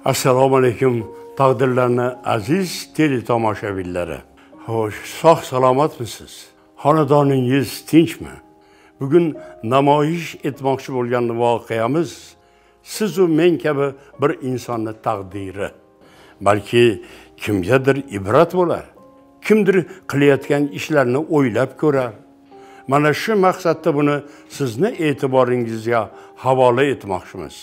Assalomu alaykum taqdirlarni aziz teletomoshabinlari. Xo'sh, sog' salomatmisiz? Xonadoningiz tinchmi? Bugun namoyish etmoqchi bo'lgan voqeamiz siz u men kabi bir insonning taqdiri. Balki kimgadir ibrat bo'lar. Kimdir qilayotgan ishlarni o'ylab ko'rar. Mana shu maqsadda buni sizni e'tiboringizga havola etmoqchimiz.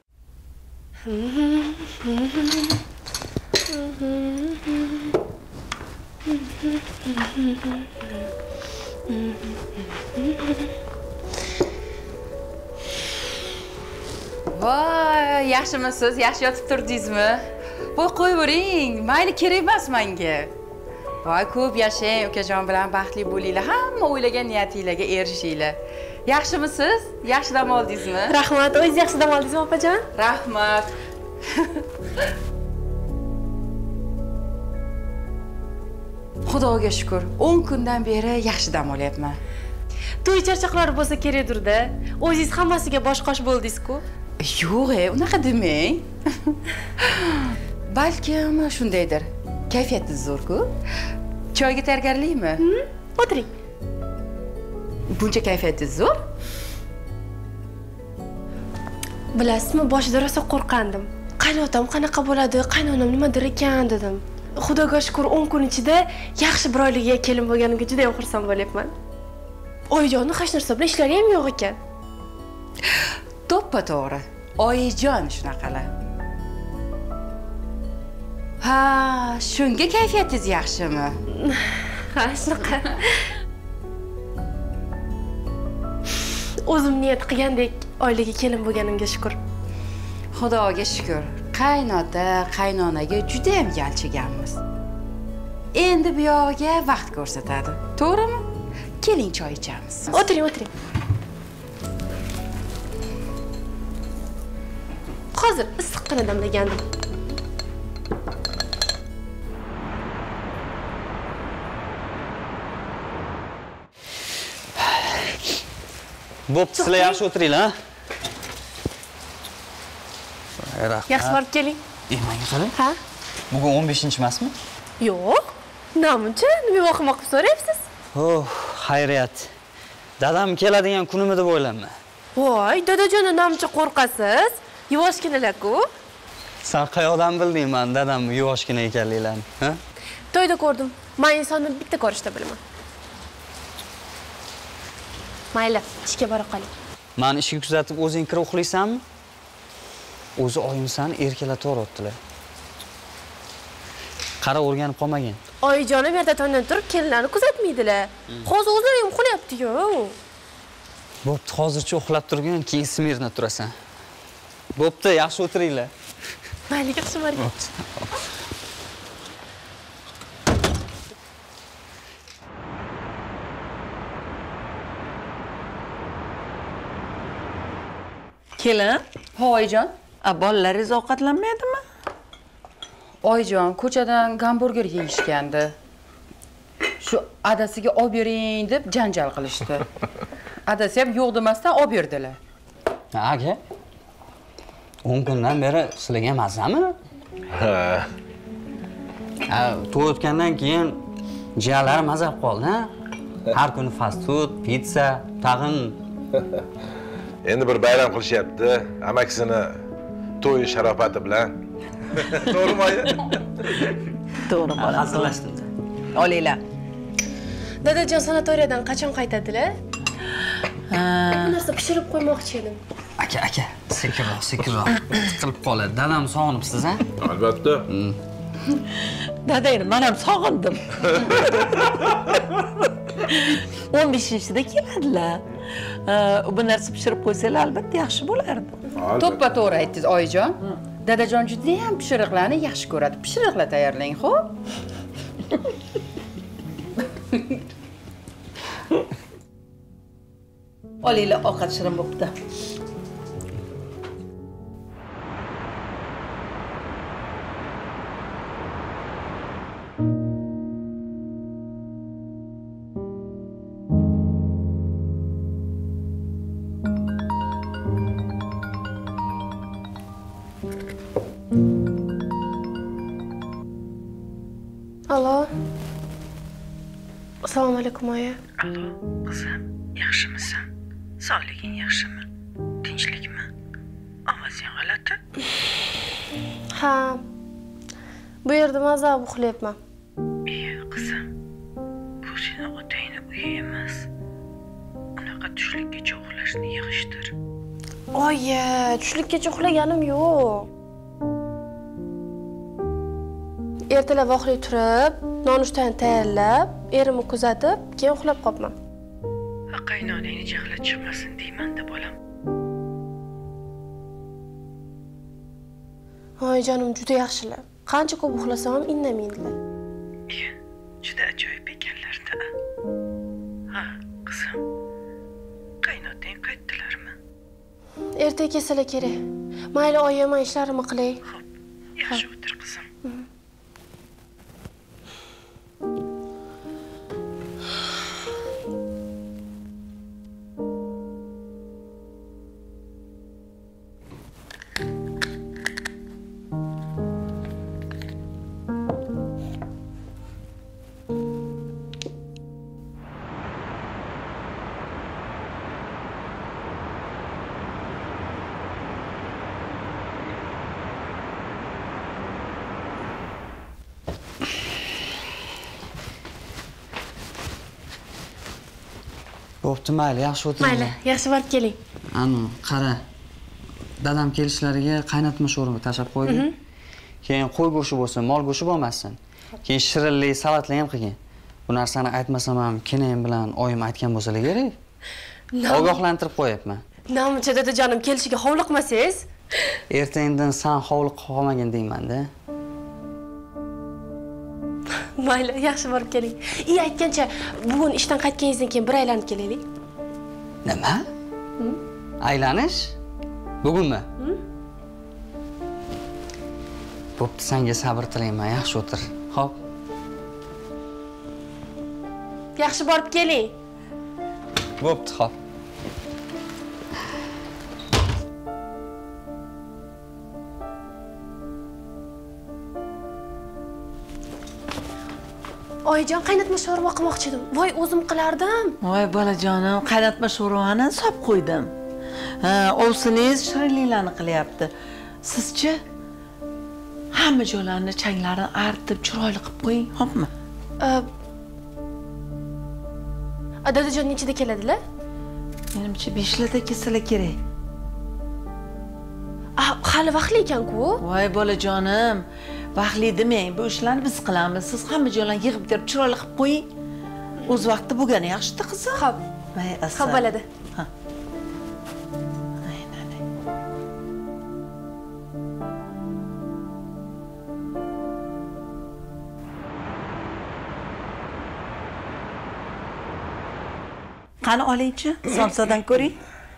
Voy, yaxshimisiz? Yaxshi yotib turdingizmi? Voy, qo'yavering. Mayli, kerak emas menga. Voy, ko'p yashang, ukajon bilan baxtli bo'linglar. Hamma o'ylagan niyatingizga erishinglar. Yaxshimisiz? Yaxshi dam oldingizmi? Rahmat. O'zingiz yaxshi dam oldingizmi, opajon? Rahmat. Xudoga shukr, 10 kundan beri yaxshi dam olyapman. To'y charchoqlari bo'lsa kerakdir-da. O'zingiz hammasiga bosh-qosh bo'ldingiz-ku. Yo'q, unaqa demang. Balkim shundaydir. Kayfiyatingiz zo'r-ku. Choyga tayyorgarlikmi? O'tiring. Buncha kayfiyatingiz zo'r? Bilasizmi, boshida rosa qo'rqandim. Qaynotam qanaqa bo'ladi, qaynonam nimadir ekan dedim. Xudoga shukr 10 kun ichida yaxshi bir oilaga kelin bo'lganimga juda ham xursand bo'lyapman. Oyijonning hech narsa bilan ishlari ham yo'q ekan. To'ppa-to'g'ri. Oyijon shunaqalar. Ha, shunga kayfiyatingiz yaxshimi? Ha, shunaqa. O'zim niyat qilgandek oilaga kelin bo'lganimga shukr. Xudoga shukr. Qaynota, qaynonaga juda ham yalchiganmiz. Endi bu yog'iga vaqt ko'rsatadi. To'g'rimi? Keling, choy ichamiz. O'tiring, o'tiring. Hozir issiqqina damlagandim. Bo'pti, sizlar yaxshi o'tiringlar, ha? Yaxshi borib keling. Menga qarang. Ha? Bugun 15-emasmi? Yo'q. Namuncha, nima vaqtma qilib so'rayapsiz? Oh, xayriyat. Dadam keladigan kunimi deb o'ylayman. Voy, dadajon, namuncha qo'rqasiz? Yuvoshginalar-ku. Sen qayoqdan bilding men dadam yuvoshgina ekanliklarini, ha? To'yda ko'rdim. Men insonni bitta ko'rishda bilaman. Mayli, ishga bora qoling. Men ishga kuzatib o'zing kirib uxlaysanmi? O'zi oyim seni erkalatib o'rotdilar. Qara o'rganib qolmagin. Oyijonim yerda tondan turib kelinlarni kuzatmaydilar. Hozir o'zlari ham uxlayapti-ku. Bo'pti, hozircha uxlab turgan, keyin smirna turasan. Bo'pti, yaxshi o'tiringlar. Mayli, yaxshi boring. Kelin, Oyijon. bolalaringiz ovqatlanmaydimi? Oyijon, ko'chadan gamburger yeyishgandi. Shu adasiga olib bering deb janjal qilishdi. Adasi ham yo'q demasdan olib berdilar. Aka. 10 kundan beri sizlarga mazami? Ha. To'y o'tgandan keyin jiyanlar maza qilib qoldi, ha? Har kuni fast food, pizza, tag'in. Endi bir bayram qilishyapti. Amakisini to'y sharofati bilan. To'g'rimi, oyi? To'g'ri bola. Hazırlaştım. Olinglar. Dadajon sanatoriyadan qachon qaytadilar? Ha, Bu narsa pishirib qo'ymoqchi edim. Aka, sekinroq. Tiqilib qoladi. Dadam sog'inibsiz, ha? Albatta. dadangni men ham sog'indim. 15-da keladilar. Bu narsa pishirib qo'ysanglar albatta yaxshi bo'lardi. To'ppa-to'g'ri aytdingiz, Oyijon. Dadajon juda ham pishiriqlarni yaxshi ko'radi. Pishiriqlar tayyorlang, xo'p? Olinglar, ovqat shirin bo'pti. Alo. Assalomu alaykum oyi. Alo, qizim, yaxshimisan? Sog'liging yaxshimi? Tinchlikmi? Ovozing g'alati. Ha. Bu yerda mazza uxlayapman. Qizim, bu seni otangni uyi emas. Unaqa tushlikkacha uxlashni yig'ishtir. Oyi, tushlikkacha uxlaganim yo'q. Ertalab uxlay turib, nonushtan tayyorlab, erimni kuzatib, keyin uxlab qolibman. Qaynonangni jahli chiqmasin deyman-da, bolam. Oyijonim juda yaxshilar. Qancha ko'p uxlasam ham indamaydilar. Juda ajoyib ekanlar-da. Ha, qizim. Qaynotang qaytdilarmi? Ertaga kelsalar kerak. Mayli, oyim, men ishlarimni qilay. Xo'p, yaxshi o'tir, qizim. Bo'pti, mayli, yaxshi o'tiringlar. Mayli, yaxshi borib keling. Anu, qara. Dadam kelishlariga qaynatma sho'rva tashab qo'ydim. Keyin qo'y go'shti bo'lsin, mol go'shti bo'lmasin. Keyin shirinli salatlar ham qilgin. Bu narsani aytmasam ham kenayim bilan oyim aytgan bo'lsalar kerak. Ogohlantirib qo'yapman. Namuncha dadajonim kelishiga hovliqmasangiz? Ertaingdan san hovliq qolmagin deyman-da. Mayli, yaxshi borib keling. Aytgancha, bugun ishdan qaytganingizdan keyin bir aylanib kelaylik. Nima? Aylanish? Bugunmi? Bo'pti, senga sabr tilayman, yaxshi o'tir. Xo'p. Yaxshi borib keling. Bo'pti, xo'p. Oyijon, qaynatma sho'rva qilmoqchi edim. Voy, o'zim qilardim. Voy bolajonim, qaynatma sho'rvani solib qo'ydim. Ovsiningiz shirinliklarni qilyapti. Sizchi? Hamma joylarni changlarini artib, chiroyli qilib qo'ying, xo'pmi? Dadajon nechida keladilar? Menimcha 5larda kelsalar kerak. Hali vaqtli ekan-ku. Voy bolajonim, vaqtli demang, bu ishlarni biz qilamiz. Siz hamma joylarni yig'ib terib chiroyli qilib qo'ying. O'z vaqtida bo'lgani yaxshi-da, qizim. Xo'p. Xo'p bo'ladi. Ha. Qani olaychi, somsadan ko'ring.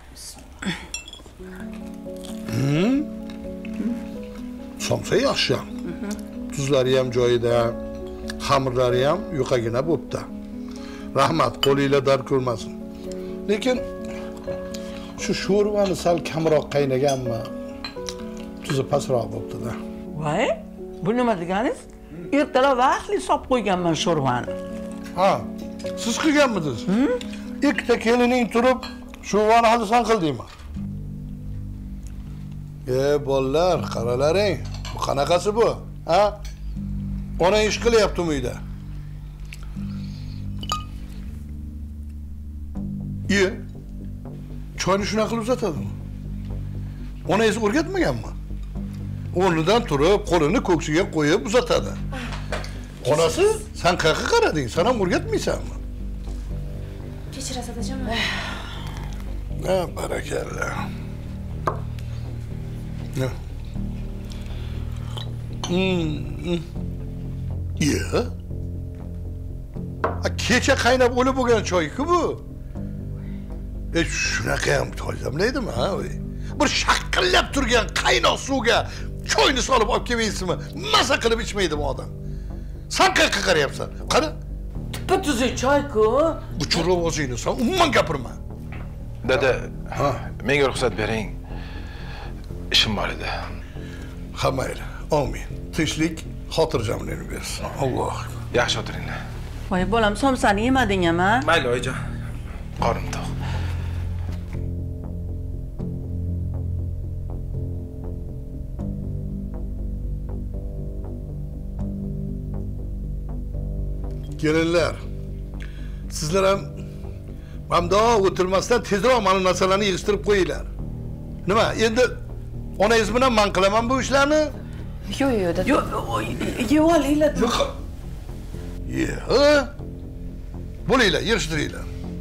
Somsa yaxshi. Tuzlari ham joyida, xamirlari ham yuqagina bo'pti. Rahmat, qo'lingizlar dar ko'rmasin. Lekin shu sho'rvani sal kamroq qaynaganmi? Tuzi pastroq bo'pti-da. Voy, bu nima deganingiz? Ertalab vaqtli solib qo'yganman sho'rvani. Ha, siz qilganmisiz? Ikkita kelining turib, sho'rvani hali san qildingmi? Bolalar, qaralaring. Bu qanaqasi bu? Ha? Ona ish qilyaptimi uyda? Choyni shunaqa qilib uzatadimi? Onangiz o'rgatmaganmi? O'rnidan turib, qo'lini ko'ksiga qo'yib uzatadi. Onasi, sen qayerga qarading? Sen ham o'rgatmaysanmi? Kechirasiz dadajon. Barakalla. Kecha qaynab o'lib bo'lgan choy-ku bu. Shunaqa ham tozamlaydimi, ha? Bir shaqillab turgan qaynoq suvga choyni solib olib kelmaysizmi? Maza qilib ichmaydimi odam? Sen qayerga qarayapsan? Qara. Tuppa-tuzuk choy-ku. Bu cho'rovozingni sen umuman gapirma. Dada, menga ruxsat bering. İşim var edi. Ha mayli. Amin. Tinchlik, xotirjamlikni bersin. Alloh. Yaxshi o'tiringlar. Voy bolam, somsani yemading-mi? Mayli oyijon. Qornim to'q. Kelinlar. Sizlar ham mamdoq o'tirmasdan tezroq mana narsalarni yig'ishtirib qo'yinglar. Nima? Endi onangiz bilan men qilaman bu ishlarni. Yo'q, dada. Yo'q, yeb olinglar. Yo'q. Bo'linglar, yig'ishtiringlar.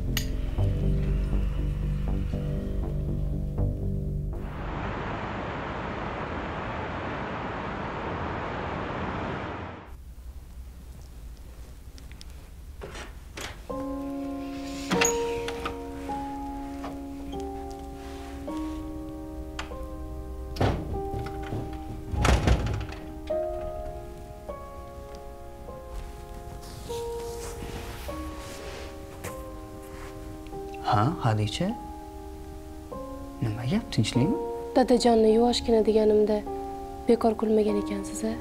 Ha, Hadicha? Nima gap, tinchlikmi? Dadajonni yuvoshgina deganimda bekor kulmagan ekansiz a?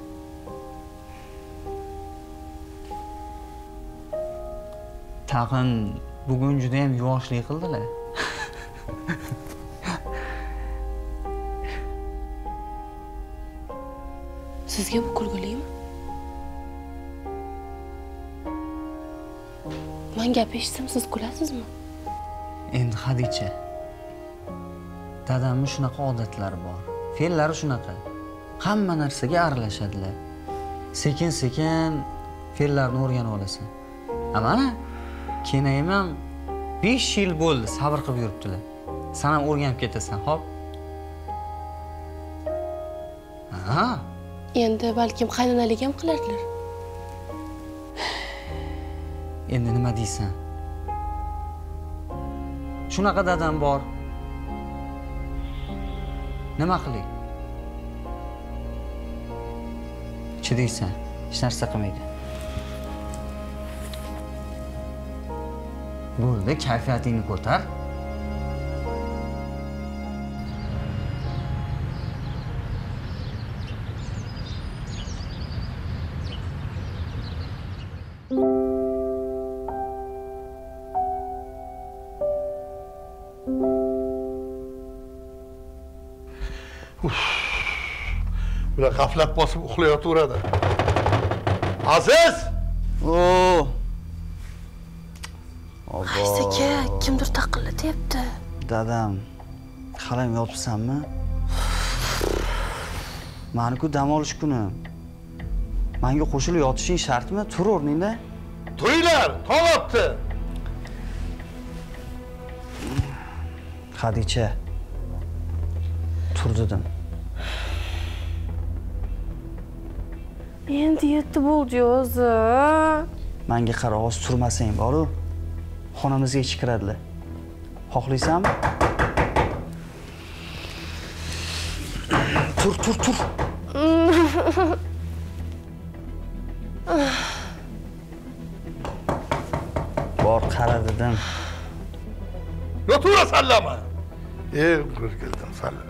Tag'in bugun juda ham yuvoshlik qildilar. Sizga bu kulgilimi? Men gap eshitsam siz kulasizmi? Endi Hadicha, dadamning shunaqa odatlari bor. Fe'llari shunaqa. Hamma narsaga aralashadilar. Sekin-sekin fe'llarni o'rganib olasan. Mana kenayim ham 5 yil bo'ldi sabr qilib yuribdilar. Sen ham o'rganib ketasan, xo'p? Ha. Endi balkim qaynonalik ham qilardilar. Endi nima deysan? Shunaqa dadam bor. Nima qiling? Chidaysan, hech narsa qilmaydi. Bo'ldi, kayfiyatingni ko'tar. Bular g'aflat bosib uxlayotveradi. Aziz! Oo. Aziz aka, kimdir taqillatyapti. Dadam, halam yotibsanmi? Mani-ku dam olish kuni. Menga qo'shilib yotishing shartmi? Tur o'rningda. Turinglar, tong otdi. Hadicha. Tur dedim. Endi yetdi bo'ldi o'zi. Menga qara, hozir turmasang boru. Xonamizga ichib kiradilar. Xohlaysanmi? Tur. Bor, qara dedim. Yoturasanlarmi? Ko'rgildim salla.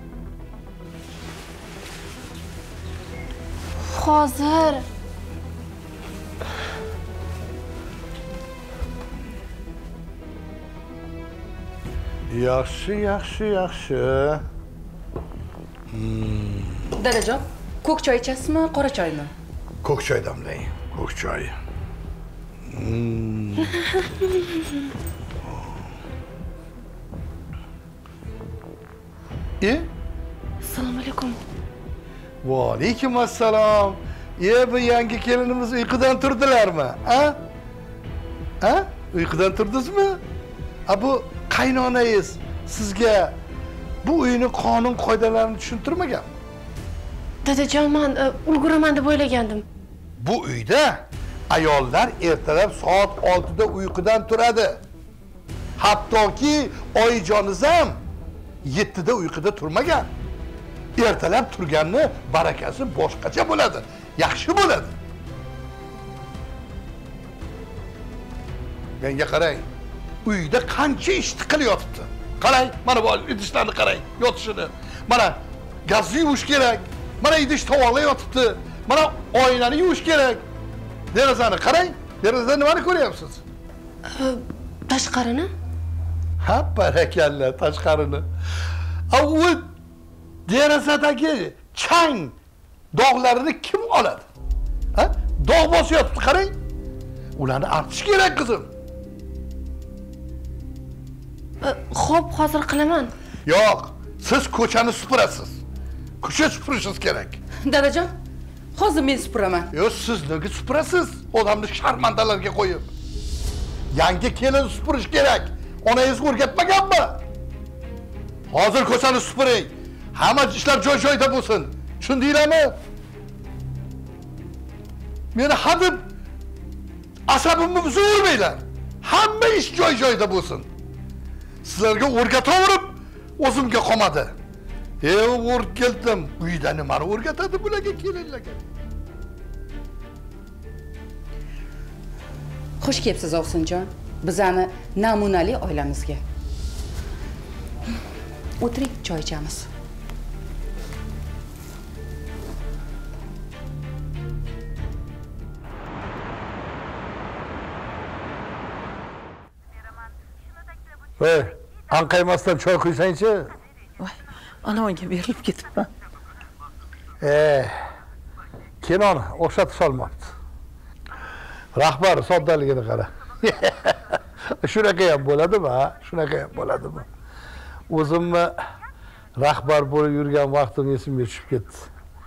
Hozir. Yaxshi. Dadajon, ko'k choy ichasizmi, qora choymi? Ko'k choy damlang, ko'k choy. Assalomu alaykum. Va alaykum assalom. Bu yangi kelinimiz uyqudan turdilarmi? Ha? Uyqudan turdingizmi? Bu qaynonangiz sizga bu uyning qonun qoidalarini tushuntirmagan? Dadajon, men ulguraman deb o'ylagandim. Bu uyda ayollar ertalab soat 6 da uyqudan turadi. Hattoki oyijoningiz ham 7 da uyquda turmagan. Ertalab turganni barakasi boshqacha bo'ladi, yaxshi bo'ladi. Menga qarang, uyda qancha ish qilyapti. Qarang, mana bu idishlarni qarang, yotishini. Mana gazni yuvish kerak. Mana idish tovoqlar yotibdi. Mana oynani yuvish kerak. Derazani qarang. Derazada nimani ko'ryapsiz? Tashqarini? Ha, barakalla, tashqarini. U derazadagi chang dog'larini kim oladi? Ha? Dog' bosyapti, qarang. Ularni artish kerak, qizim. Xo'p, hozir qilaman. Yo'q, siz ko'chani supurasiz. Ko'cha supurishingiz kerak. Dadajon, hozir men supuraman. Yo'q, siz nega supurasiz? Odamni sharmandalarga qo'yib. Yangi kelin supurish kerak. Onangiz o'rgatmaganmi? Hozir ko'chani supuring. Hamma ishlar joy-joyida bo'lsin. Tushundinglarmi? Meni hadeb asabimni buzurmanglar. Hamma ish joy-joyida bo'lsin. Sizlarga o'rgataverib, o'zimga qolmadi. O'rgatdim. Uyda nimani o'rgatadi bularga kelinlarga? Xush kelibsiz Ovsinjon. Bizani namunali oilamizga. O'tiring, choy ichamiz. Voy, anqaymasdan choy qo'ysang-chi. Voy, anaviga berilib ketibman. Kenon o'xshatib solmabdi. Rahbar soddaligini qara. Shunaqa ham bo'ladimi, ha? Shunaqa ham bo'ladimi? O'zimni rahbar bo'lib yurgan vaqtim esimga tushib ketdi.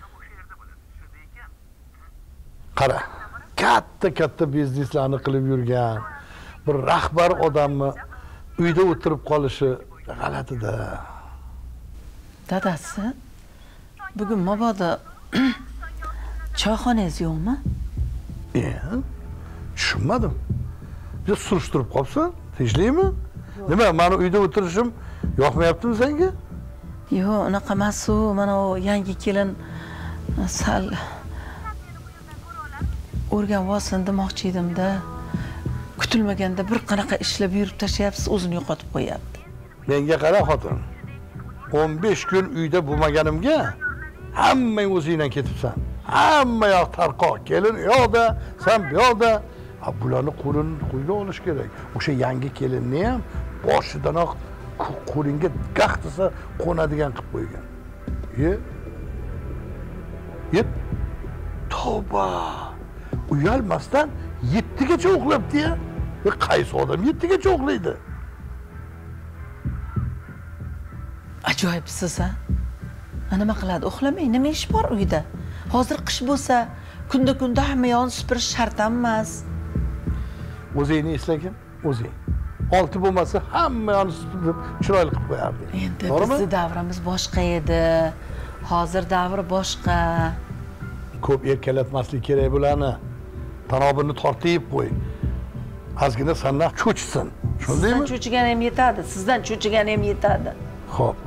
Qara, katta bizneslarni qilib yurgan bir rahbar odamni uyda o'tirib qolishi g'alati-da. Dadasi, bugun mabodo choyxonangiz yo'qmi? Tushunmadim. Bir surishtirib qolsan, tinchlikmi? Nima, meni uyda o'tirishim yoqmayaptimi senga? Yo'q, unaqa emas-u. Mana o yangi kelin sal o'rganib olsin demoqchi edim-da. Kutilmaganda bir qanaqa ishlab yurib tashlayapsiz, o'zini yo'qotib qo'yapti. Menga qara xotin. 15 kun uyda bo'lmaganimga hammang o'zingdan ketibsan. Hamma yoq tarqoq. Kelin u yoqda, sen bu yoqda. Bularni qo'lga olish kerak. O'sha yangi kelinni ham boshidanoq qo'lingga gaq desa qo'nadigan qilib qo'ygan. Tavba. Uyalmasdan 7 gacha uxlabdi-ya. Qaysi odam 7 gacha uxlaydi? Ajoyibsiz, ha? Nima qiladi? Uxlamay, nima ish bor uyda? Hozir qish bo'lsa, kunda hamma yoqni supurish shart emas. O'zingni eslagin, o'zing. Olti bo'lmasa hamma yoqni supurib chiroyli qilib qo'yardi. Endi bizning davrimiz boshqa edi. Hozir davr boshqa. Ko'p erkalatmaslik kerak bularni. Tanobini tortib qo'y. Ozgina sandan cho'chsin. Tushundingmi? Sizdan cho'chigan ham yetadi, sizdan cho'chigan ham yetadi. Xo'p.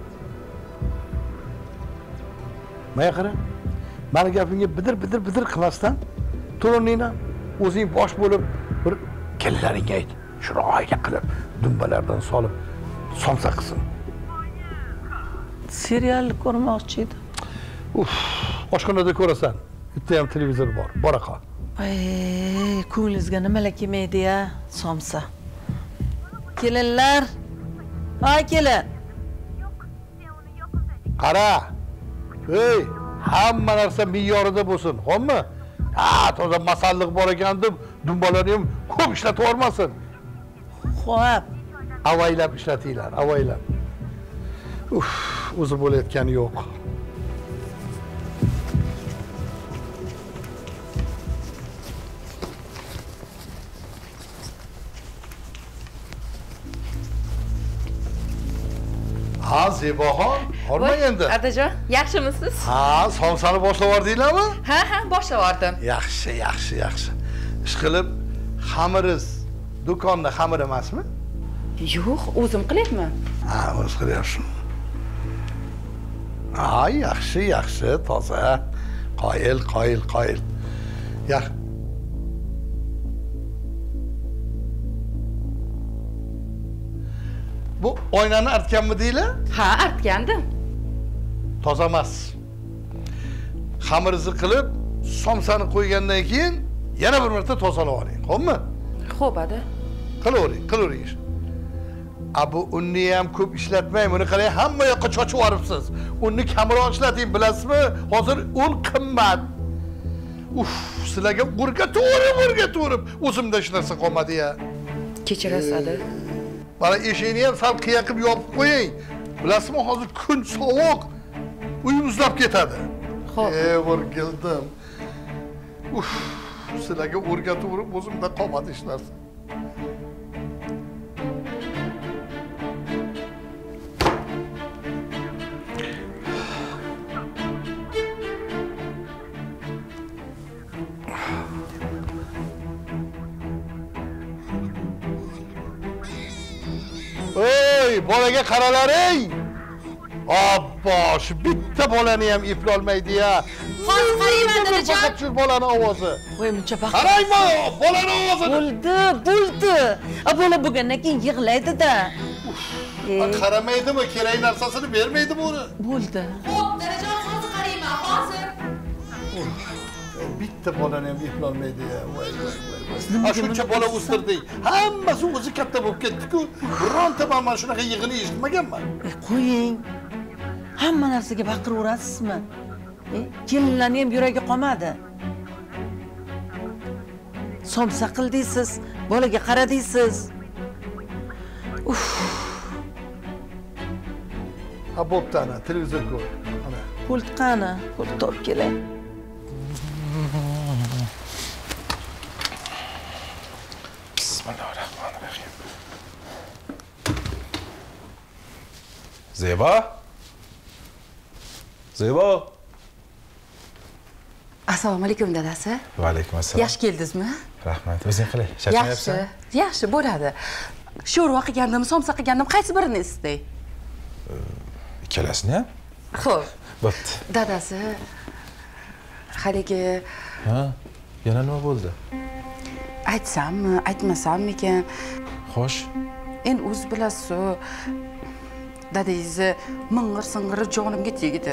Maya qara. Meni gapimga bidir qilmasdan, to'roningni o'zing bosh bo'lib bir kelinlaringga ayt. Chiroyli qilib dumbalardan solib somsa qilsin. Serial ko'rmoqchi edim. Oshxonada ko'rasan. Bitta ham televizor bor. Bora qol. Ko'nglingizga nimalar kelmaydi-ya, somsa. Kelinlar. Ay kelin. Qara. Ey, hamma narsa me'yorida bo'lsin, xo'pmi? Toza masalliq bor ekan deb dumbalarni ham ko'p ishlatib yormasin. Xo'p. Avaylab ishlatinglar, avaylab. O'zi bo'layotgani yo'q. Ha, Zeboxon, horma endi. Adajon, yaxshimisiz? Ha, somsani boshlab yordinglarmi? Ha, boshlab yordim. Yaxshi. Ishqilib, xamiriz do'konda xamir emasmi? Yo'q, o'zim qilyapman. Ha, o'z qilyapsan. Ha, yaxshi, toza. Qoyil. Yaxshi. Bu oynani artganmi deylar? Ha, artgandim. Toza emas. Xamirni qilib, somsani qo'ygandan keyin yana bir marta tozalab oling, xo'pmi? Xo'p, ada. Qilavering ish. Bu unni ham ko'p ishlatmang, buni qarang, hamma yoqqa chochib yuboribsiz. Unni kamroq ishlating, bilasizmi? Hozir un qimmat. Sizlarga o'rgatib, o'zimda hech narsa qolmadi-ya. Kechirasiz, ada. Mana eshikni ham sal qiya qilib yopib qo'ying. Bilasizmi, hozir kun sovuq. Uy muzlab ketadi. Xo'p. O'rgildim. Sizlarga o'rgatib, o'zimda qolmadi hech narsa. Oy, bolaga qaralaring. Abba, shu bitta bolani ham eplolmaydi-ya. Hozir qarayman, dadajon. Faqat shu bolani ovozi. Voy, muncha baxt. Qaraymi, bolani ovozini. Bo'ldi. Bola bo'lgandan keyin yig'laydi-da. Qaramaydimi, kerak narsasini bermaydimi uni? Bo'ldi. Xo'p, dadajon, hozir qarayman, hozir. Bitta bolani ham eplolmaydi-ya. Voy. Shuncha bola o'stirding. Hammasi o'zi katta bo'lib ketdi-ku. Bironta mana shunaqa yig'ini eshitmaganman. Qo'ying. Hamma narsaga baqiraverasizmi? Kelinlarni ham yuragi qolmadi. Somsa qildingiz, bolaga qaradingiz. Bo'pti ana, televizor ko'r. Ana. Pult qani? Pult topib kelay. Bismillahirrahmanirrahim. Zebo? Assalomu alaykum, dadasi. Va alaykum assalom. Yaxshi keldingizmi? Rahmat. O'zing qalay? Charchamayapsan? Yaxshi bo'ladi. Sho'rva qilgandim, somsa qilgandim, qaysi birini istay? Ikkalasini ham? Xo'p. Bo'pti. Dadasi, haligi Ha? Yana nima bo'ldi? aytsammi, aytmasammikan? Xo'sh. Endi o'z bilasiz, dadangizni ming'ir-sing'iri jonimga tegdi.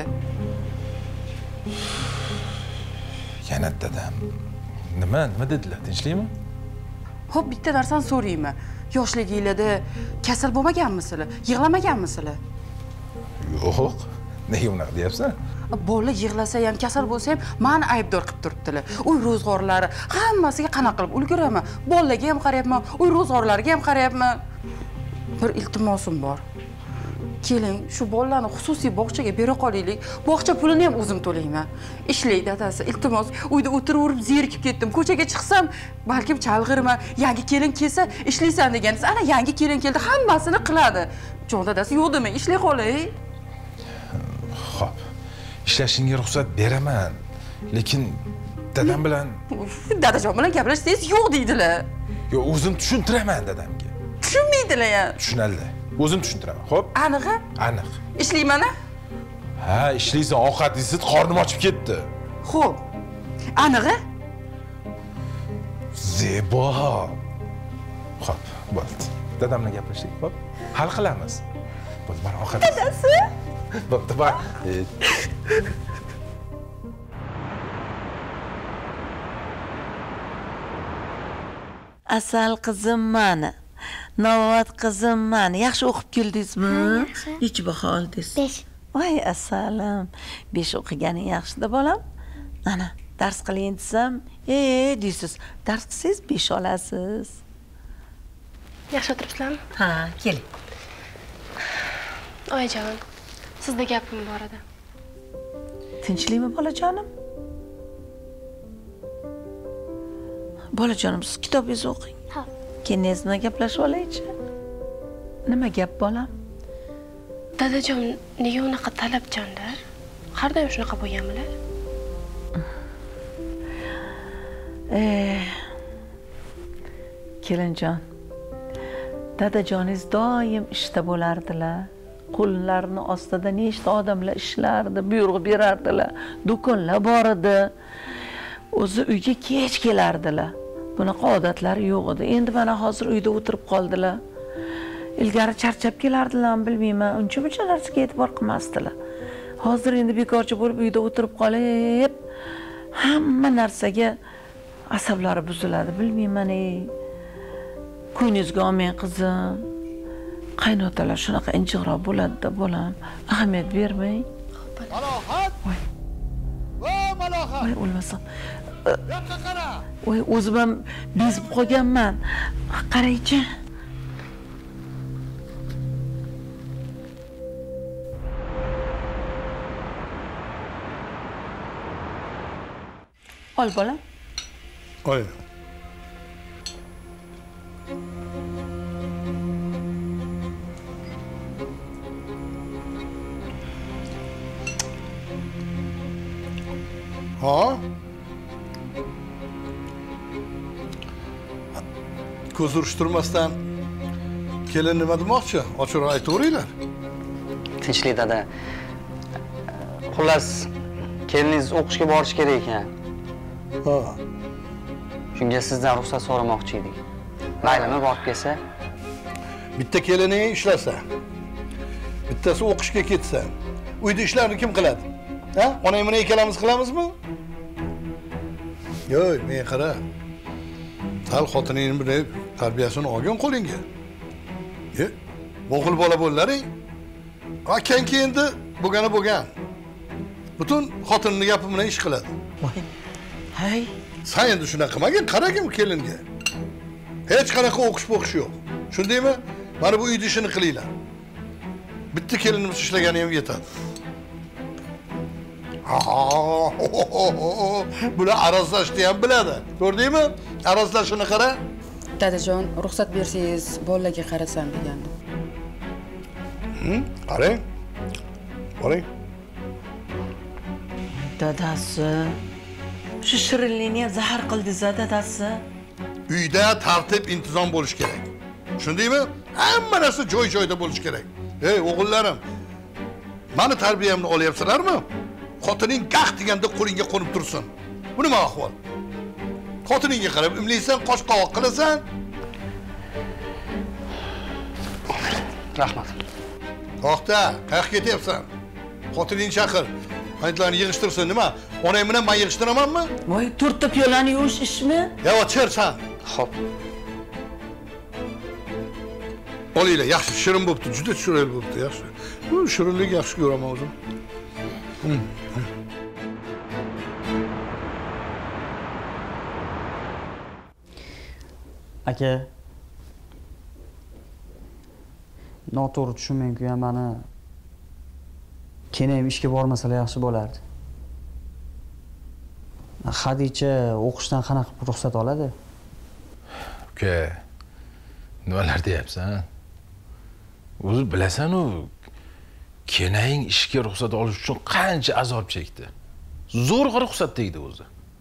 Yana dadam. Nima dedilar? Tinchlikmi? Xo'p, bitta narsani so'rayman. Yoshligingizda kasal bo'lmaganmisizlar? Yig'lamaganmisizlar? Yo'q. Nega unaqa deyapsan? Bola yig'lasa ham, kasal bo'lsa ham meni aybdor qilib turibdilar. Uy ro'zg'orlari hammasiga qanaqa qilib ulguraman. Bolalarga ham qarayapman, uy ro'zg'orlariga ham qarayapman. Bir iltimosim bor. Keling, shu bolalarni xususiy bog'chaga bera qolaylik. Bog'cha pulini ham o'zim to'layman. Ishlay, dadasi, iltimos. Uyda o'tiraverib zerikib ketdim. Ko'chaga chiqsam, balkim chalg'irman. Yangi kelin kelsa, ishlaysan degansiz. Ana yangi kelin keldi, hammasini qiladi. Jon dadasi, yo'q demang, ishlay qolay. Xo'p. Ishlashingga ruxsat beraman. Lekin dadam bilan Dadajon bilan gaplashsangiz yo'q deydilar. Yo, o'zim tushuntiraman dadamga. Tushunmaydilar ya. Tushunadi. O'zim tushuntiraman. Xo'p? Aniqmi? Aniq. Ishlayman-a? Ha, ishlaysan, ovqatingizni qornim ochib ketdi. Xo'p. Aniqmi? Zebo. Xo'p, bo'ldi. Dadam bilan gaplashdik, xo'p? Hal qilamiz. Bo'ldi, mana ovqat. Dadasi? Bo'pti, bor. Asal qizim mani. Novat qizim mani. Yaxshi o'qib keldingizmi? Yaxshi. Necha baho oldingiz? 5. Voy asalim. 5 o'qiganing yaxshi-da bolam. Ana, dars qiling desam, deysiz. Dars qilsangiz 5 olasiz. Yaxshi o'tiribsizlarmi? Ha, keling. Oyijon, sizda gapim bor edi. Tinchlikmi bolajonim? Bolajonim, siz kitobingizni o'qing. Ha. Keyin bilan gaplashib olaychi. Nima gap bolam? Dadajon, nega unaqa talabchanlar? Har doim shunaqa bo'lganmilar? Kelinjon. Dadajoningiz doim ishda bo'lardilar. Qo'llarini ostida nechta odamlar ishlardi, buyruq berardilar. Do'konlar bor edi. O'zi uyga kech kelardilar. Bunaqa odatlari yo'q edi. Endi mana hozir uyda o'tirib qoldilar. Ilgari charchab kelardilarmi bilmayman. Uncha narsaga e'tibor qilmasdilar. Hozir endi bekorchi bo'lib uyda o'tirib qolib, hamma narsaga asablari buziladi, bilmayman ey. Ko'nglingizga olmang qizim. Qaynotalar shunaqa injiqroq bo'ladi-da, bolam. Ahamiyat bermang. Malohat! Voy, Malohat! voy o'lmasam. Yoqqa qara! Voy, o'zim ham bezib qolganman. Qaraychi. Ol bolam. Oy. Ha? Ko'z urishtirmasdan kelin nima demoqchi? Ochiqroq aytaveringlar. Tinchlik dada. Xullas, keliningiz o'qishga borish kerak ekan. Ha. Shunga sizdan ruxsat so'ramoqchi edik. Maylimi borib kelsa? Bitta kelining ishlasa, bittasi o'qishga ketsa, uyda ishlarni kim qiladi? Ha? Onang bilan ikkalamiz qilamizmi? Yo'q, men qara. Sal xotiningni bir tarbiyasini olgin qo'lingga. O'g'il bola bo'llaring. Akang endi bo'lgan. Butun xotinning gapi bilan ish qiladi. Voy. Hay. Sen endi shunaqa qilmagin, qaragin kelinga. Hech qanaqa o'qish yo'q. Shundaymi? Mana bu uyda ishini qilinglar. Bitta kelinimiz ishlagani ham yetadi. Bular arazlashni ham biladi. Ko'rdingmi? Arazlashini qara. Dadajon, ruxsat bersangiz, bolalarga qarasam degandim. Qarang. Boring. Dadasi. Shu shirinlikni ham zahar qildingiz-a, dadasi. Uyda tartib intizom bo'lish kerak. Tushundingmi? Hamma narsa joy-joyida bo'lish kerak. Ey o'g'illarim, meni tarbiyamni olyapsizlarmi? Xotining gah deganda qo'lingga qo'nib tursin. Bu nima ahvol? Xotiningga qarab imlaysan, qosh qovoq qilasan. Rahmat. To'xta, qayerga ketyapsan? Xotiningni chaqir. Paytlarni yig'ishtirsin, nima? Onang bilan men yig'ishtiramanmi? Voy, to'rtta piyolani yuvish ishmi? Ya, chersan. Xo'p. Olinglar, yaxshi, shirin bo'pti, juda chiroyli bo'pti, yaxshi. Bu shirinlik yaxshi ko'raman o'zim. Aka, noto'g'ri tushunmang-ku, mani keyin ishga bormasalar yaxshi bo'lardi. Hadicha o'qishdan qanaqa ruxsat oladi? Uka, nimalar deyapsan? O'zi bilasan-ku, kenaying ishga ruxsat olish uchun qancha azob chekdi. Zo'rg'a ruxsat tegdi o'zi.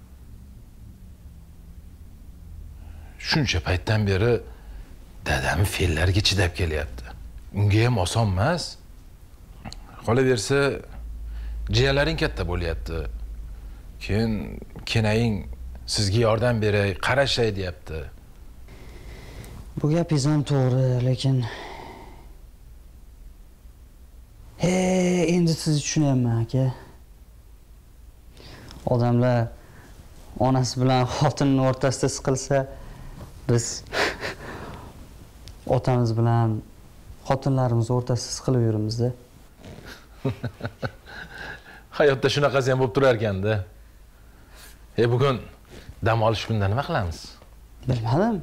Shuncha paytdan beri dadam fe'llarga chidab kelyapti. Unga ham oson emas. Qolaversa, jiyalaring katta bo'lyapti. Keyin kenaying sizga yordam beray, qarashay deyapti. Bu gapingiz ham to'g'ri, lekin endi sizni tushunyapman, aka. Odamlar onasi bilan xotinining o'rtasida siqilsa, biz otamiz bilan xotinlarimiz o'rtasida siqilib yuribmiz-da. Hayotda shunaqasi ham bo'lib turar ekanda. Bugun dam olish kunida nima qilamiz? Bilmadim.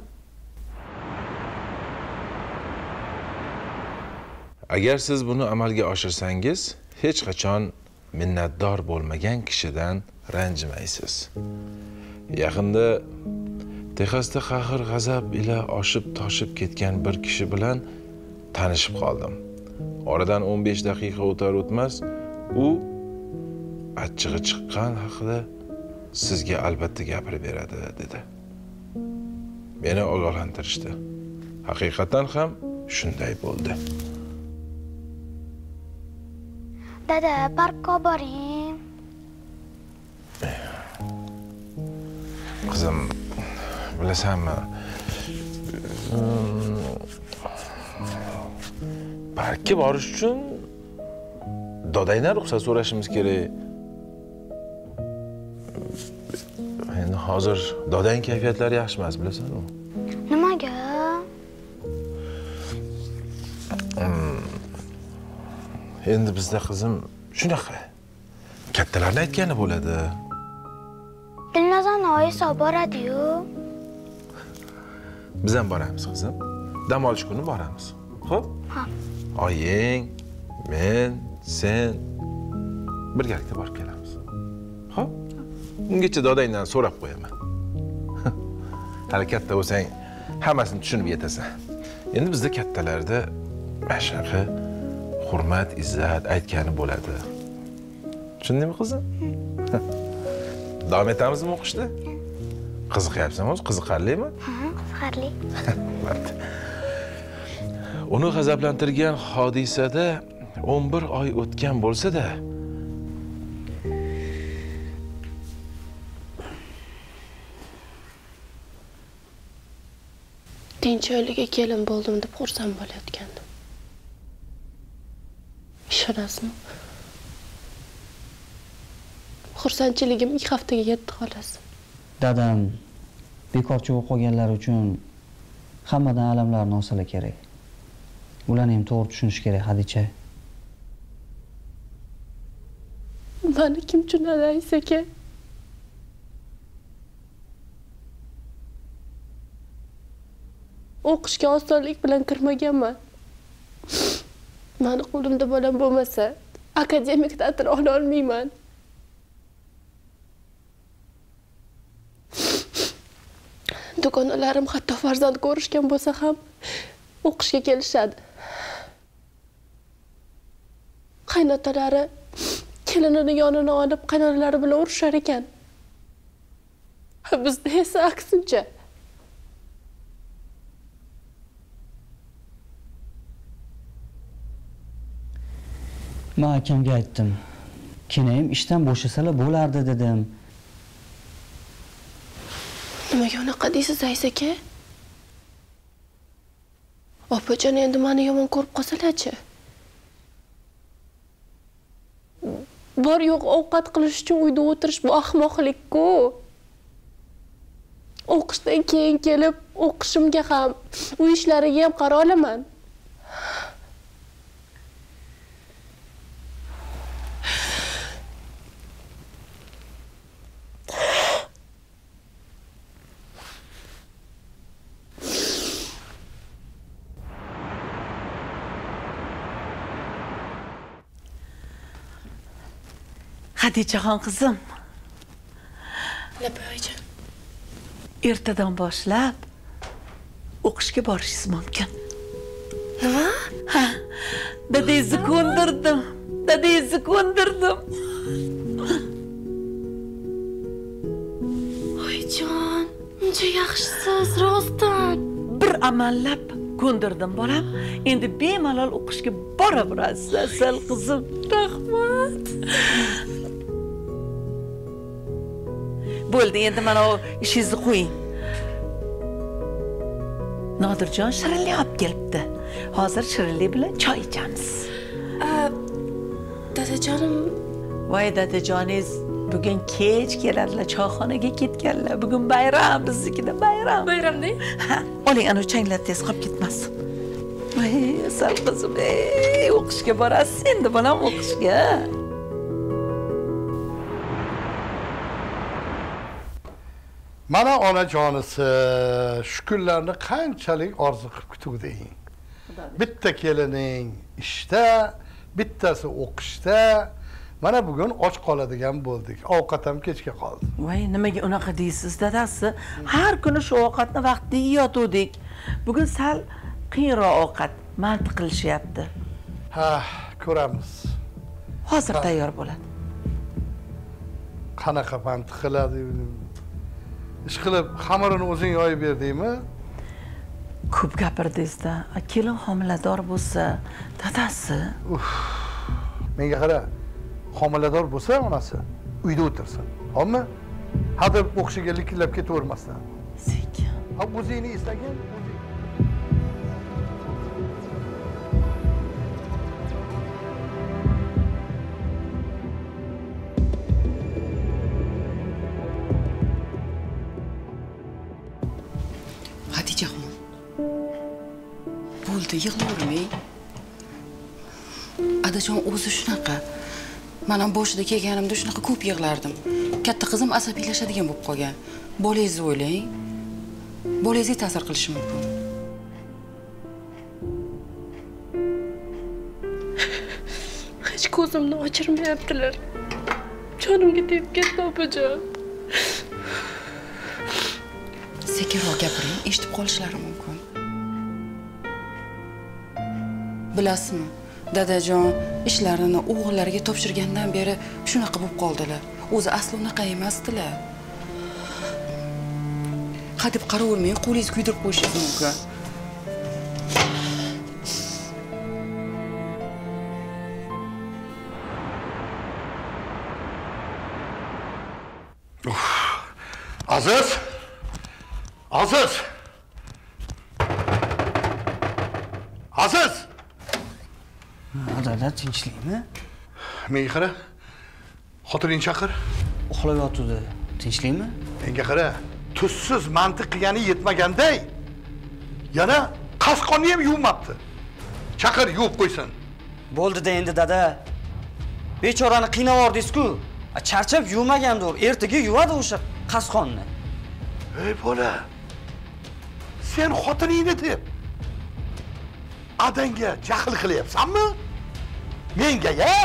Agar siz buni amalga oshirsangiz, hech qachon minnatdor bo'lmagan kishidan ranjimaysiz. Yaqinda Texasda qahr-g'azab ila oshib-toshib ketgan bir kishi bilan tanishib qoldim. Oradan 15 daqiqa o'tar o'tmas, u achchig'i chiqqan haqida sizga albatta gapirib beradi dedi. Meni ogohlantirishdi. Haqiqatan ham shunday bo'ldi. Dada, parkka boring. Qizim, bilasanmi? Parkka borish uchun dodangdan ruxsat so'rashimiz kerak. Endi hozir dodang kayfiyatlari yaxshi emas, bilasan-ku. Nimaga? Endi bizda qizim shunaqa. Kattalarni aytgani bo'ladi. Dilnazarni oyisi olib boradi-yu. Biz ham boramiz, qizim. Dam olish kuni boramiz. Xo'p? Ha. Oying, men, sen birgalikda borib kelamiz. Xo'p? Ungacha dodangdan so'rab qo'yaman. Hali katta bo'lsang, hammasini tushunib yetasan. Endi bizda kattalarda mana shunaqa hurmat, izzat aytgani bo'ladi. Tushundingmi, qizim? Davom etamizmi o'qishda? Qiziqyapsanmi o'zi? Qiziqarlimi? Ha, qiziqarli. Uni g'azablantirgan hodisada 11 oy o'tgan bo'lsa-da, tinch oilaga kelin bo'ldim deb xursand bo'layotgandim. Ishonasizmi? Xursandchiligim 2 haftaga yetdi xolos. Dadam bekorchi bo'lib qolganlar uchun hammadan alamlarni olsalar kerak. Ularni ham to'g'ri tushunish kerak, Hadicha. Mani kim tushunadi aka? O'qishga osonlik bilan kirmaganman. Mani qo'limda bolam bo'lmasa, akademik ta'til ola olmayman. Dugonalarim hatto farzand ko'rishgan bo'lsa ham o'qishga kelishadi. Qaynotalari kelinini yonini olib qaynonalari bilan urushar ekan. Bizda esa aksincha. Men akamga aytdim. Kenayim ishdan bo'shasalar bo'lardi dedim. Nimaga unaqa deysiz, Aziz aka? Opajon endi meni yomon ko'rib qolsalar-chi? Bor yo'q ovqat qilish uchun uyda o'tirish bu ahmoqlik-ku. O'qishdan keyin kelib o'qishimga ham, uy ishlariga ham qara olaman. Hadichaxon qizim, Lapoyjon. ertadan boshlab o'qishga borishingiz mumkin. Nima? Ha, dadangizni ko'ndirdim. Dadangizni ko'ndirdim. Oyjon, uncha yaxshisiz, rostdan. Bir amallab ko'ndirdim bolam. Endi bemalol o'qishga boraverasiz, asal qizim. Rahmat. Bo'ldi, endi mana o ishingizni qo'ying. Nodirjon shirinlik olib kelibdi. Hozir shirinlik bilan choy ichamiz. Dadajonim, Voy dadajoningiz bugun kech keladilar, choyxonaga ketganlar. Bugun bayram, biznikida bayram. bayramda? Ha, oling ana changlatdingiz qolib ketmasin. Voy, asal qizim, o'qishga borasiz endi bolam, o'qishga. Mana onajonisi shu kunlarni qanchalik orzu qilib kutuvding. Bitta kelining ishda, bittasi o'qishda. Mana bugun och qoladigan bo'ldik. Ovqat ham kechga qoldi. Voy, nimaga unaqa deysiz, dadasi? Har kuni shu ovqatni vaqtida yeyotgandik. Bugun sal qiyinroq ovqat mantiq qilishyapti. Ha, ko'ramiz. Hozir tayyor bo'ladi. Qanaqa mantiq qiladi? Ish qilib xamirini o'zing yoyib berdingmi? Ko'p gapirdingiz-da. Kelin homilador bo'lsa, dadasi. Menga qara. Homilador bo'lsa onasi uyda o'tirsin. Xo'pmi? Hadeb o'qishiga likillab ketavermasdan. Sekin. Ha, o'zingni istagan Bo'ldi, yig'lavermang. Adajon o'zi shunaqa. Men ham boshida kelganimda shunaqa ko'p yig'lardim. Katta qizim asabiylashadigan bo'lib qolgan. Bolangizni o'ylang. Bolangizga ta'sir qilishi mumkin. Hech ko'zimni ochirmayaptilar. Jonimga tegib ketdi opajon. Sekinroq gapiring, eshitib qolishlari mumkin. Bilasizmi, dadajon ishlarini o'g'illariga topshirgandan beri shunaqa bo'lib qoldilar. O'zi asli unaqa emasdilar. Hadeb qaravermang, qo'lingizni kuydirib qo'yishingiz mumkin. Aziz! Aziz! Aziz! Dada, tinchlikmi? Menga qara. Xotining chaqir. Uxlab yotdi. Tinchlikmi? Menga qara. Tuzsiz mantiq qilgani yetmaganday. Yana qasqonni ham yuvmabdi. Chaqir, yuvib qo'ysin. Bo'ldi-da endi dada. Bechorani qiynab yordingiz-ku. Charchab yuvmagandir. Ertaga yuvadi o'sha qasqonni. Ey bola. Sen xotiningni deb adanga jahl qilyapsanmi? Menga-ya?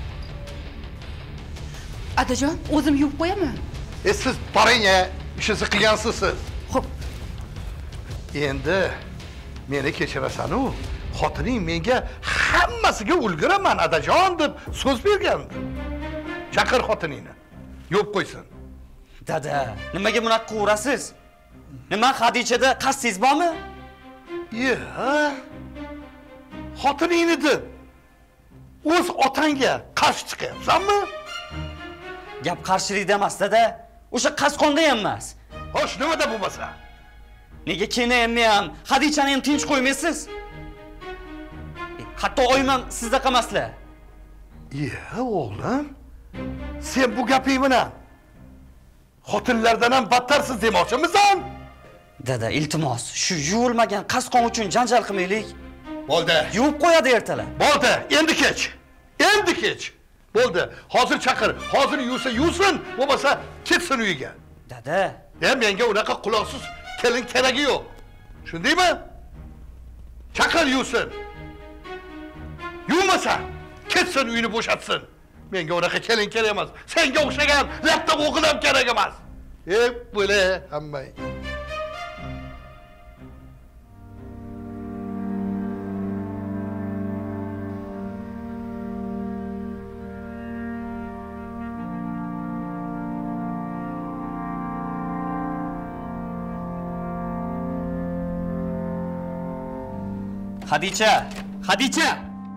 Adajon, o'zim yuvib qo'yaman. Siz boring-ya, ishingizni qilgansiz siz. Xo'p. Endi meni kechirasan-u, xotining menga hammasiga ulguraman adajon deb so'z bergandi. Chaqir xotiningni. Yuvib qo'ysin. Dada, nimaga bunaqa qilasiz? Nima Xadichada qasdingiz bormi? Xotiningni deb o'z otangga qarshi chiqyapsanmi? Gap qarshilikda emas, dada. O'sha qasqonda ham emas. Xo'sh, nimada bo'lmasa? Nega kenayamni ham, Xadichani ham tinch qo'ymaysiz? Hatto oyim ham sizda qilmaslar. O'g'lim, sen bu gaping bilan xotinlardan ham battarsiz demoqchimisan? Dada, iltimos, shu yuvilmagan qasqon uchun janjal qilmaylik. Bo'ldi. Yuvib qo'yadi ertalar. Bo'ldi, endi kech. Endi kech. Bo'ldi. Hozir chaqir. Hozir yuvsa yuvsin, bo'lmasa ketsin uyiga. Dada, Menga unaqa quloqsiz kelin keragi yo'q. Shundaymi? Chaqir yuvsin. Yuvmasa ketsin uyini bo'shatsin. Menga unaqa kelin kerak emas. Senga o'xshagan laptop o'g'il ham kerak emas. Bo'la hammang. Xadicha, Xadicha!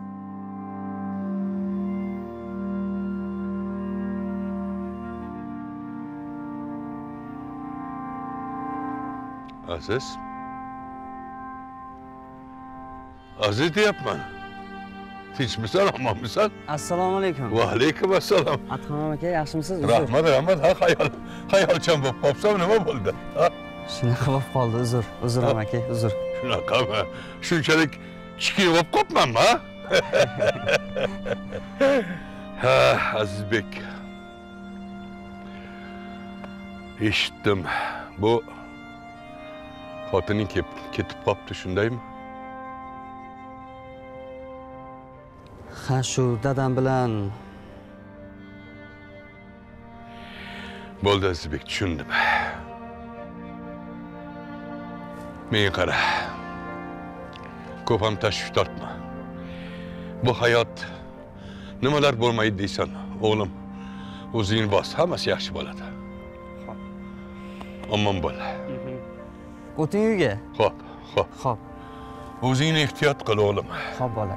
Aziz. Aziz deyapman. Tinchmisan, omonmisan? Assalomu alaykum. Va alaykum assalom. Atxon aka, yaxshimisiz? Rahmat. Ha, xayolchan bo'lib qolsam nima bo'ldi? Shunaqa bo'lib qoldi, uzr aka, uzr. Shunaqami? Shunchalik kichkina bo'lib qolibmanmi, ha? Ha, Azizbek. Eshitdim. Bu xotining ketib qolibdi, shundaymi? Ha, shu dadam bilan. Bo'ldi Azizbek, tushundim. Menga qara. Ko'p ham tashvish tortma. Bu hayot nimalar bo'lmaydi deysan, o'g'lim. O'zingni bos, hammasi yaxshi bo'ladi. Omon bo'l. O'ting uyga. Xo'p. O'zingni ehtiyot qil, o'g'lim. Xo'p, bola.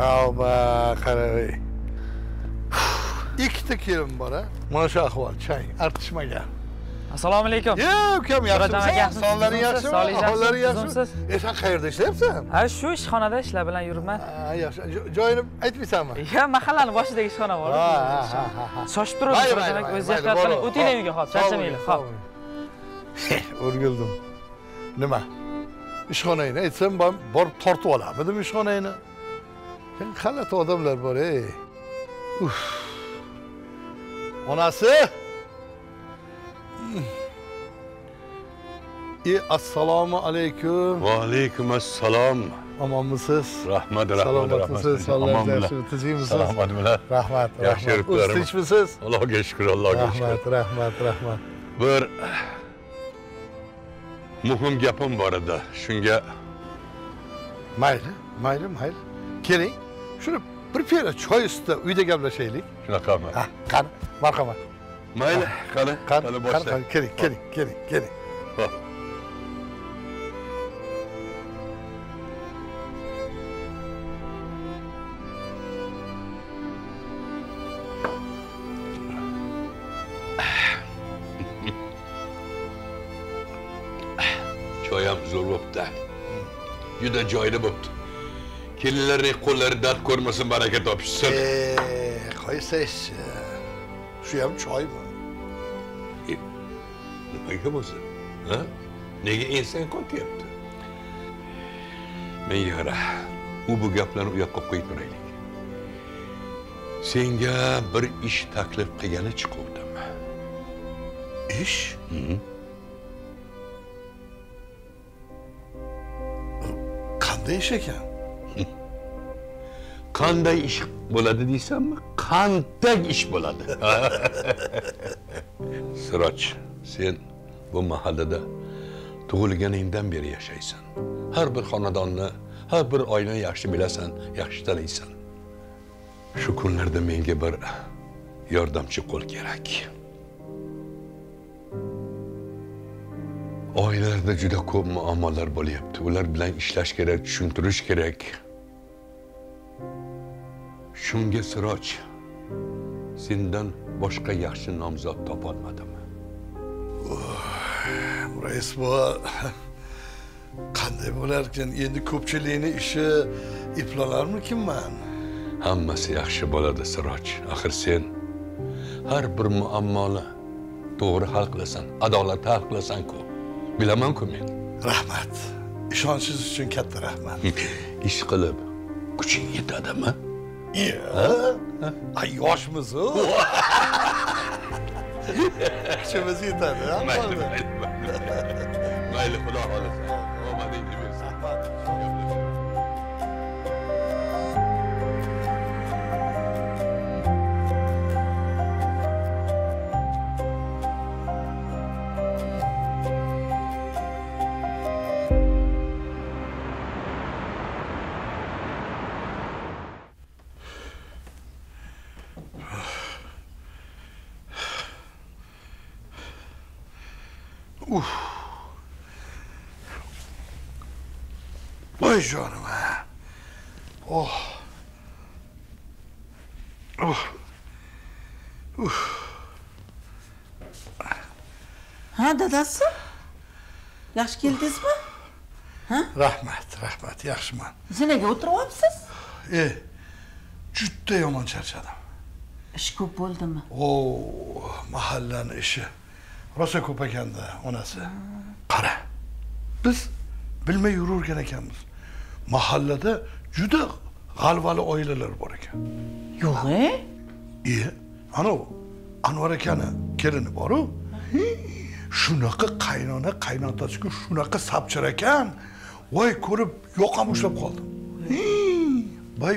Tavba qaray. Ikkita kelin bor a. Mana shu ahvol, chang, artishmagan. Assalomu alaykum. Yo, ukam yaxshimisiz? Sonlaring yaxshimi? Ahvollaring yaxshimi? Sen qayerda ishlayapsan? Ha, shu ishxonada ishlar bilan yuribman. Ha, yaxshi. Joyini aytmaysanmi? Ya, mahallani boshidagi ishxona bor. Shoshib turibsiz, demak, o'zingiz ehtiyot qiling. O'tinglar uyga, xo'p, charchamanglar, xo'p. O'rgildim. Nima? Ishxonangni aytsam, borib tortib olamidim ishxonangni. Sen g'alati odamlar bor, ey. Uf. Onasi? Assalomu alaykum. Va alaykum assalom. Omonmisiz? Rahmat, Salomatmisiz? Sog'lig'ingiz yaxshimi? Tinchlikmisiz? Salomatmilar. Rahmat. Yaxshi yuribdilar. Tinchmisiz? Allohga shukr, Allohga shukr. Rahmat. Bir muhim gapim bor edi. Shunga Mayli. Keling. Shuni bir piyola choy ustida uyda gaplashaylik. shunaqami? Ha, qani, marhamat. Mayli, qani boshla. Keling. Xo'p. Choyam zo'r bo'pti. Juda joyli bo'pti. Kelinlarning qo'llari dard ko'rmasin, baraka topishsin. Qo'ysangiz. Shu ham choymi? Nimaga bo'lsin? Ha? Nega ensang qotyapti? Menga qara, bu gaplarni u yoqqa qo'yib turaylik. Senga bir ish taklif qilgani chiquvdim. Ish? Qanday ish ekan? Qanday ish bo'ladi deysanmi? Qanday ish bo'ladi? Siroj, sen bu mahallada tug'ilganingdan beri yashaysan. Har bir xonadonni, har bir oilani yaxshi bilasan, yaxshi taniysan. Shu kunlarda menga bir yordamchi qo'l kerak. Oilalarda juda ko'p muammolar bo'lyapti. Ular bilan ishlash kerak, tushuntirish kerak. Shunga Siroj, sendan boshqa yaxshi nomzod topolmadim. Rais bu qanday bo'lar ekan? Endi ko'pchilikning ishi iplanarmikinman? Hammasi yaxshi bo'ladi, Siroj. Axir sen har bir muammoni to'g'ri hal qilasan, adolatli hal qilasan-ku. Bilaman-ku men. Rahmat. Ishonchingiz uchun katta rahmat. Ish qilib kuching yetadimi? Ay yoshmiz-ku. Kuchimiz yetadi, ha? Mayli, xudo xolisa. Omadingni bersin. Vay canım ha. Oh. Ha, dadasi? Yaxshi keldingizmi? Rahmat, yaxshiman. Zinaga o'tiryapsiz? Juda yomon charchadim. Ish ko'p bo'ldimi? Mahallani ishi. Rosa ko'p ekanda, onasi. Qara. Biz bilmay yururgan ekanmiz. Mahallada juda g'alvali oilalar bor ekan. Yo'q-e? Ana Anvar akani kelini bor-ku. Shunaqa qaynona qaynotasiga shunaqa sapchir ekan. Voy, ko'rib yoqam ushlab qoldim. Bay.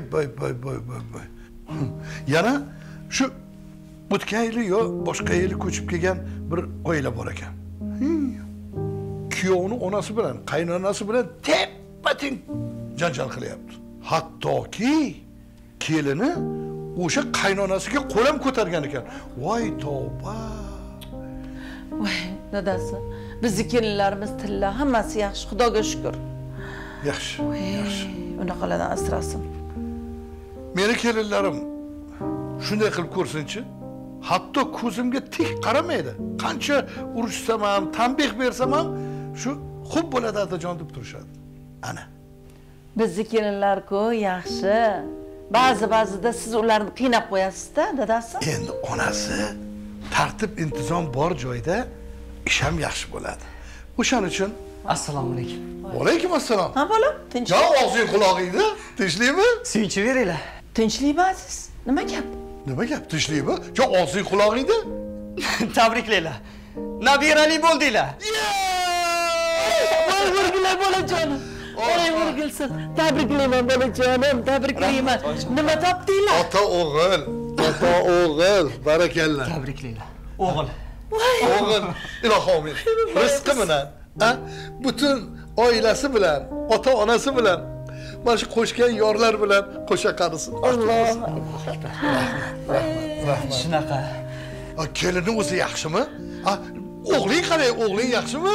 Yana shu o'tgan yili yo boshqa yili ko'chib kelgan bir oila bor ekan. Kuyovni onasi bilan, qaynonasi bilan teppa-teng janjal qilyapti. Hattoki kelini o'sha qaynonasiga qo'lam ko'targan ekan. Voy tavba. Voy, dadasi, bizning kelinlarimiz tilla, hammasi yaxshi, Xudoga shukr. Yaxshi. Unaqalardan asrasin. Meni kelinlarim shunday qilib ko'rsinchi. Hatto ko'zimga tik qaramaydi. Qancha urishsam ham, tanbeh bersam ham shu xo'p bo'ladi otajon deb turishadi. Ana. Bizni kelinlar-ku yaxshi. Ba'zida siz ularni qiynab qo'yasiz-da, dadasi. Endi onasi tartib intizom bor joyda ish ham yaxshi bo'ladi. O'shaning uchun Assalomu alaykum. Alaykum assalom. Ha bolam, tinch. Ya og'zing quloqingni, tinchlikmi? Suyunchi beringlar. Tinchlikmi aziz? Nima gap? Nima gap, tinchlikmi? Ya og'zing quloqingni? Tabriklaylar. Nabirali bo'ldinglar. Voy vurgillar bolajonim. Voy vurgilsin. Tabriklayman bolajonim, tabriklayman. Nima topdinglar? Ota o'g'il, barakallah. Tabriklaylar. O'g'il. O'g'il, ilohim. Rizqi bilan, butun oilasi bilan, ota-onasi bilan, mana shu qo'shgan yorlar bilan qo'sha qarisin. Alloh. Shunaqa. Kelining o'zi yaxshimi? O'g'ling qalay, o'g'ling yaxshimi?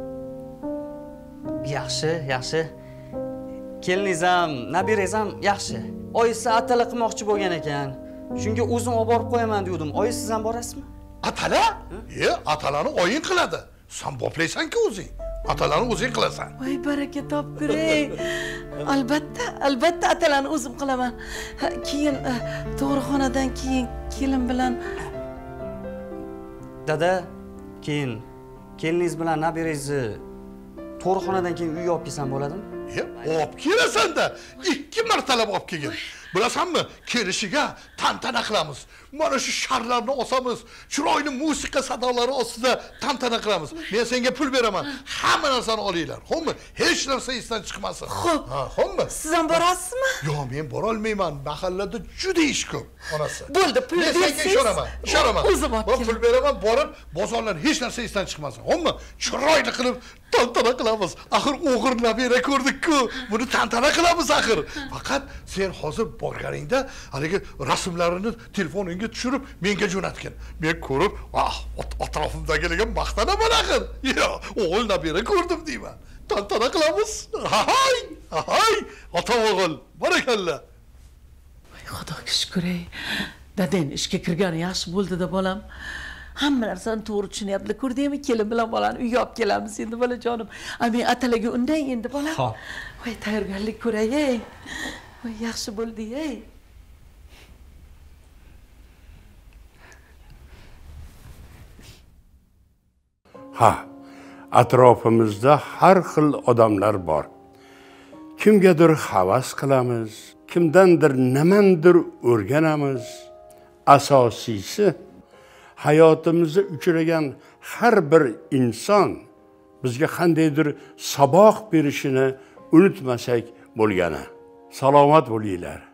Yaxshi. Keliningiz ham, nabirangiz ham yaxshi. Oyisi atala qilmoqchi bo'lgan ekan. Shunga o'zim olib borib qo'yaman dedim. Oyi siz ham borasizmi? Atala? Atalani oying qiladi. Sen boplaysan-ku o'zing. Atalani o'zing qilasan. Voy baraka topgur-ey. Albatta atalani o'zim qilaman. Keyin tug'ruqxonadan keyin kelin bilan Dada, keyin keliningiz bilan nabirangizni tug'ruqxonadan keyin uyga olib kelsam bo'ladimi? Olib kelasan-da, 2 martalab olib kelgin. Bilasanmi, kelishiga tantana qilamiz. Mana shu sharlarni osamiz, chiroyli musiqa sadolari ostida tantana qilamiz. Men senga pul beraman. Hamma narsani olinglar. Xo'pmi? Hech narsa esdan chiqmasin. Xo'pmi? Siz ham borasizmi? Yo'q, men bora olmayman. Mahallada juda ish ko'p, onasi. Bo'ldi, pul bersiz. Men senga ishonaman. O'zim olib pul beraman, borib bozorlar hech narsa esdan chiqmasin. Xo'pmi? Chiroyli qilib tantana qilamiz. Axir o'g'ir nabira ko'rdik-ku. Buni tantana qilamiz axir. Faqat sen hozir borganingda haligi rasmlarini telefoningga tushirib menga jo'natgin. Men ko'rib, atrofimdagilarga maqtanaman axir. Yo, o'g'il nabira ko'rdim deyman. Tantana qilamiz. Hay, ota o'g'il. Barakallah. Voy xudoga shukr-ey. Dadang ishga kirgani yaxshi bo'ldi-da bolam. Hamma narsani to'g'ri tushunyapti. Ko'rdingmi, kelin bilan bolani uyga olib kelamiz endi bolajonim. Men atalaga unday endi bolam. Xo'p. Voy tayyorgarlik ko'ray-ey. Voy yaxshi bo'ldi-ey. Atrofimizda har xil odamlar bor. Kimgadir havas qilamiz, kimdandir nimandir o'rganamiz. Asosiysi hayotimizda uchragan har bir inson bizga qandaydir saboq berishini unutmasak bo'lgani. Salomat bo'linglar.